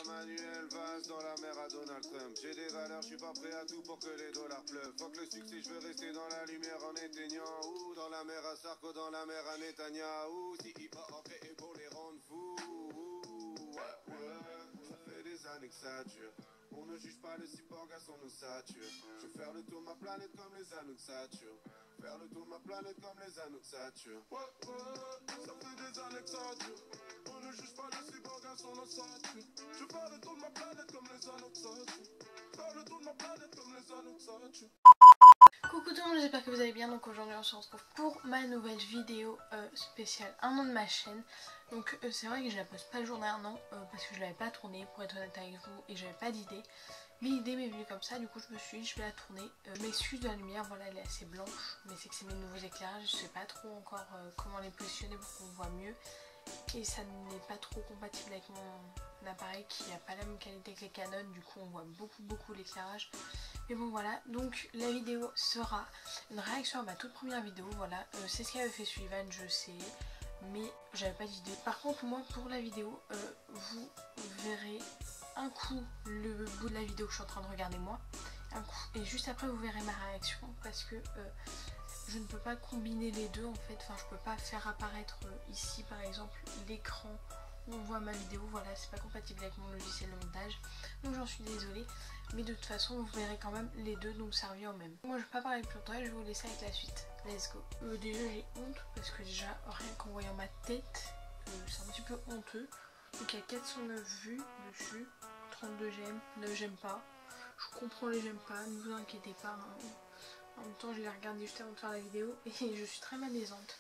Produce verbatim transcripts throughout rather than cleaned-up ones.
Manuel Valls dans la mer à Donald Trump. J'ai des valeurs, je suis pas prêt à tout pour que les dollars pleuvent. Faut que le succès, je veux rester dans la lumière en éteignant. Ou dans la mer à Sarko, dans la mer à Netanyahou. Si il va entrer et pour les rendre fous. Ouais, ouais. Ça fait des années que ça dure. On ne juge pas le cyborg à son ossature. Je vais faire le tour de ma planète comme les Anouk Saturne. Faire le tour de ma planète comme les Anouk Saturne. Ouais, ouais, ça fait des années que ça dure. On ne juge pas le cyborg à son ossature. Je vais faire le tour de ma planète comme les Anouk Saturne. Faire le tour de ma planète comme les Anouk Saturne. Coucou tout le monde, j'espère que vous allez bien. Donc aujourd'hui on se retrouve pour ma nouvelle vidéo euh, spéciale un an de ma chaîne. Donc euh, c'est vrai que je la poste pas le jour d'un an euh, parce que je l'avais pas tournée pour être honnête avec vous et j'avais pas d'idée. Mais l'idée m'est venue comme ça, du coup je me suis dit je vais la tourner. Euh, je m'excuse de la lumière, voilà elle est assez blanche, mais c'est que c'est mes nouveaux éclairages, je sais pas trop encore euh, comment les positionner pour qu'on voit mieux. Et ça n'est pas trop compatible avec mon appareil qui n'a pas la même qualité que les Canon, du coup on voit beaucoup beaucoup l'éclairage. Mais bon voilà, donc la vidéo sera une réaction à ma toute première vidéo, voilà, euh, c'est ce qu'avait fait Sullivan, je sais, mais j'avais pas d'idée. Par contre moi pour la vidéo, euh, vous verrez un coup le bout de la vidéo que je suis en train de regarder moi, un coup, et juste après vous verrez ma réaction parce que euh, je ne peux pas combiner les deux en fait, enfin je peux pas faire apparaître euh, ici par exemple l'écran où on voit ma vidéo, voilà c'est pas compatible avec mon logiciel de montage, donc j'en suis désolée, mais de toute façon vous verrez quand même les deux, donc ça revient au même. Moi je vais pas parler plus longtemps, je vais vous laisser avec la suite, let's go. Euh, déjà j'ai honte parce que déjà rien qu'en voyant ma tête, euh, c'est un petit peu honteux, donc il y a quatre cent neuf vues dessus, trente-deux j'aime, neuf j'aime pas, je comprends les j'aime pas, ne vous inquiétez pas, hein. En même temps je l'ai regardé juste avant de faire la vidéo et je suis très malaisante.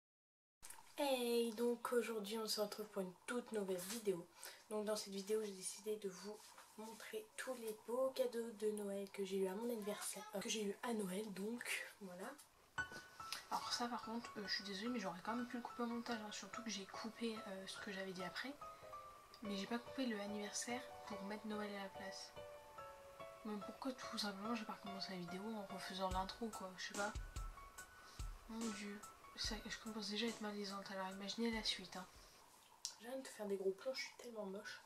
Hey, donc aujourd'hui on se retrouve pour une toute nouvelle vidéo. Donc dans cette vidéo j'ai décidé de vous montrer tous les beaux cadeaux de Noël que j'ai eu à mon anniversaire, euh, que j'ai eu à Noël, donc voilà. Alors ça par contre euh, je suis désolée mais j'aurais quand même pu le couper au montage, hein, surtout que j'ai coupé euh, ce que j'avais dit après. Mais j'ai pas coupé le anniversaire pour mettre Noël à la place. Mais pourquoi tout simplement j'ai pas recommencé la vidéo en refaisant l'intro quoi, je sais pas. Mon dieu, ça, je commence déjà à être malaisante, alors imaginez la suite. Hein. J'arrête de faire des gros plans, je suis tellement moche.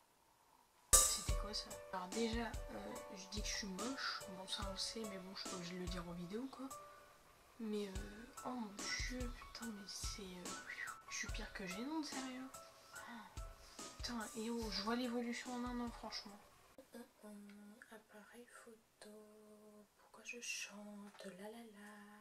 C'était quoi ça? Alors déjà, euh, je dis que je suis moche, bon ça on le sait, mais bon je suis pas obligée de le dire en vidéo quoi. Mais euh, oh mon dieu, putain mais c'est... Euh, je suis pire que gênante, sérieux. Oh, putain, et oh, je vois l'évolution en un an franchement. Euh, euh, appareil photo, pourquoi je chante, la la la.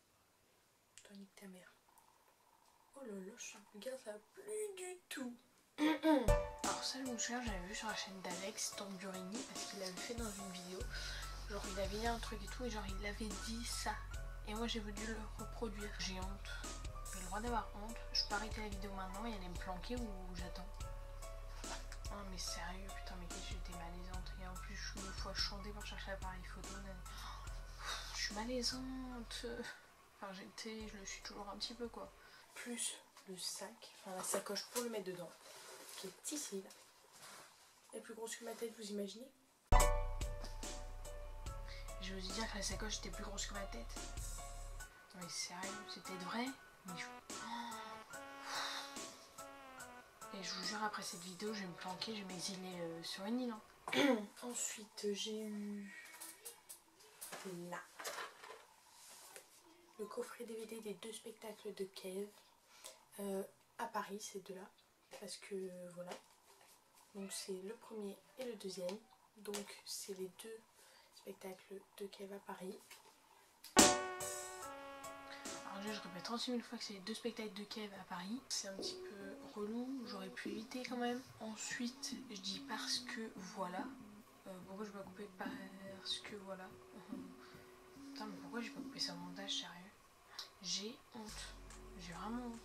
Toi nique ta mère. Oh là là, je suis vulgaire, ça va plus du tout. Alors ça je me souviens, j'avais vu sur la chaîne d'Alex Tamburini parce qu'il l'avait fait dans une vidéo. Genre il avait dit un truc et tout et genre il avait dit ça. Et moi j'ai voulu le reproduire. J'ai honte. J'ai le droit d'avoir honte. Je peux arrêter la vidéo maintenant et aller me planquer ou j'attends. Oh mais sérieux, putain mais qu'est-ce que j'étais malaisante. Et en plus je me fois chanter pour chercher l'appareil photo. Je suis malaisante. Enfin j'étais, je le suis toujours un petit peu quoi. Plus le sac, enfin la sacoche pour le mettre dedans, qui est ici là. Elle est plus grosse que ma tête, vous imaginez? Je vous dire que la sacoche était plus grosse que ma tête. Non mais sérieux, c'était vrai? Mais je... oh. Et je vous jure, après cette vidéo, je vais me planquer, je vais m'exiler euh, sur une île. Hein. Ensuite, j'ai eu là le coffret D V D des deux spectacles de Kev euh, à Paris, ces deux-là. Parce que euh, voilà. Donc c'est le premier et le deuxième. Donc c'est les deux spectacles de Kev à Paris. Alors déjà je répète trente-six mille fois que c'est les deux spectacles de Kev à Paris. C'est un petit peu relou, j'aurais pu éviter quand même. Ensuite je dis parce que voilà. Euh, pourquoi je vais pas couper parce que voilà. Putain mais pourquoi j'ai pas coupé ça au montage, sérieux? J'ai honte. J'ai vraiment honte.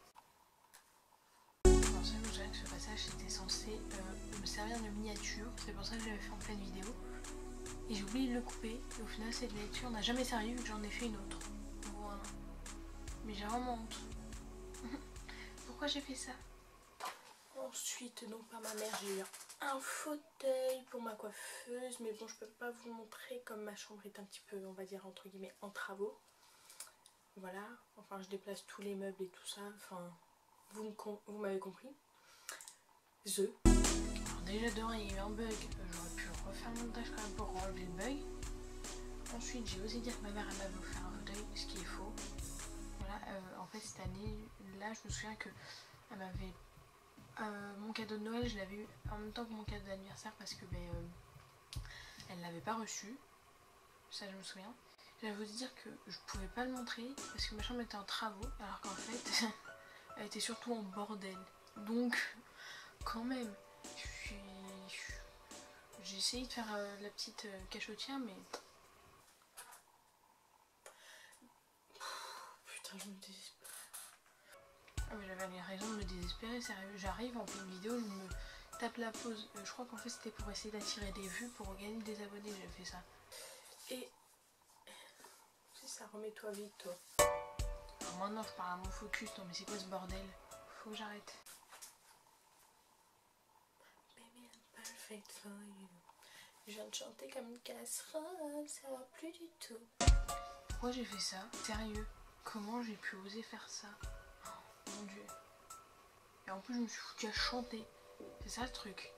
Alors ça, je me souviens que ce passage c'était censé euh, me servir de miniature. C'est pour ça que je l'avais fait en pleine vidéo. Et j'ai oublié de le couper. Et au final cette miniature n'a jamais servi vu que j'en ai fait une autre. Voilà. Mais j'ai vraiment honte. Pourquoi j'ai fait ça? Ensuite, donc par ma mère, j'ai eu un fauteuil pour ma coiffeuse. Mais bon, je peux pas vous le montrer comme ma chambre est un petit peu, on va dire, entre guillemets, en travaux. Voilà. Enfin, je déplace tous les meubles et tout ça. Enfin, vous m'avez compris. The. Alors déjà dehors il y a eu un bug, j'aurais pu refaire le montage quand même pour enlever le bug. Ensuite j'ai osé dire que ma mère elle m'avait offert un fauteuil, ce qui est faux. Voilà, euh, en fait cette année là je me souviens que elle m'avait euh, mon cadeau de Noël je l'avais eu en même temps que mon cadeau d'anniversaire parce que ben, euh, elle l'avait pas reçu. Ça je me souviens. J'avais osé dire que je pouvais pas le montrer parce que ma chambre était en travaux alors qu'en fait elle était surtout en bordel. Donc quand même je suis j'ai essayé de faire euh, la petite euh, cachotière mais putain je me désespère. Ah mais j'avais raison de me désespérer, sérieux. J'arrive en pleine vidéo, je me tape la pause. Euh, je crois qu'en fait c'était pour essayer d'attirer des vues pour gagner des abonnés, j'ai fait ça. Et si ça, remets-toi vite toi. Alors maintenant je parle à mon focus, non mais c'est quoi ce bordel? Faut que j'arrête. Baby I'm perfect for you. Je viens de chanter comme une casserole, ça va plus du tout. Pourquoi j'ai fait ça? Sérieux? Comment j'ai pu oser faire ça? Oh mon dieu. Et en plus je me suis foutue à chanter. C'est ça le truc.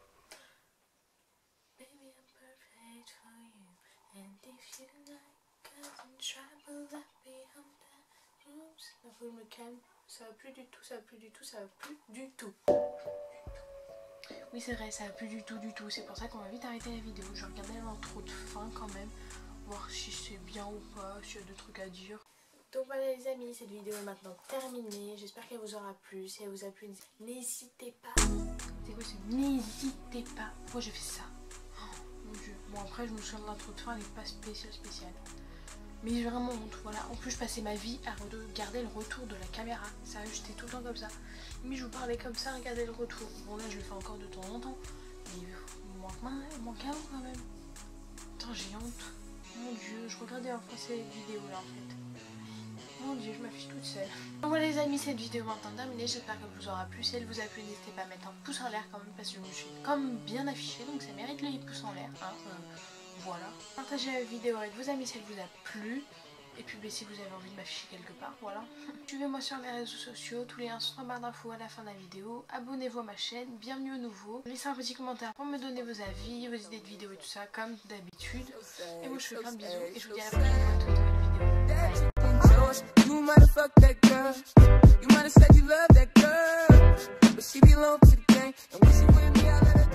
Baby I'm perfect for you. And if you like us in trouble I'll be on the rooms. Il faut que je me calme. Ça va plus du tout, ça va plus du tout, ça va plus du tout. Oui c'est vrai, ça va plus du tout du tout. C'est pour ça qu'on va vite arrêter la vidéo. Je regardais l'intro de fin quand même. Voir si c'est bien ou pas, s'il y a des trucs à dire. Donc voilà les amis, cette vidéo est maintenant terminée. J'espère qu'elle vous aura plu. Si elle vous a plu, n'hésitez pas. C'est quoi c'est n'hésitez pas. Pourquoi j'ai fait ça? Oh mon dieu. Bon après je me souviens de l'intro de fin, elle n'est pas spéciale spéciale. Mais j'ai vraiment honte, voilà. En plus je passais ma vie à regarder le retour de la caméra. Sérieux, j'étais tout le temps comme ça. Mais je vous parlais comme ça, regardez le retour. Bon là je le fais encore de temps en temps. Mais il manque, il manque un quand même. Putain j'ai honte. Mon dieu, je regardais en français cette vidéo là en fait. Mon dieu, je m'affiche toute seule. Donc voilà les amis, cette vidéo est maintenant terminée. J'espère qu'elle vous aura plu. Si elle vous a plu, n'hésitez pas à mettre un pouce en l'air quand même parce que je me suis comme bien affichée. Donc ça mérite le pouce en l'air. Hein. Euh, voilà. Partagez la vidéo avec vos amis si elle vous a plu. Et puis bah, si vous avez envie de m'afficher quelque part, voilà. Suivez-moi sur les réseaux sociaux. Tous les liens sont en barre d'infos à la fin de la vidéo. Abonnez-vous à ma chaîne. Bienvenue aux nouveaux. Laissez un petit commentaire pour me donner vos avis, vos idées de vidéos et tout ça comme d'habitude. Et moi je fais plein de bisous. Et je vous dis à la prochaine fois pour une nouvelle vidéo. Bye. You might have fucked that girl. You might have said you love that girl, but she belonged to the gang. And when she with me, I let her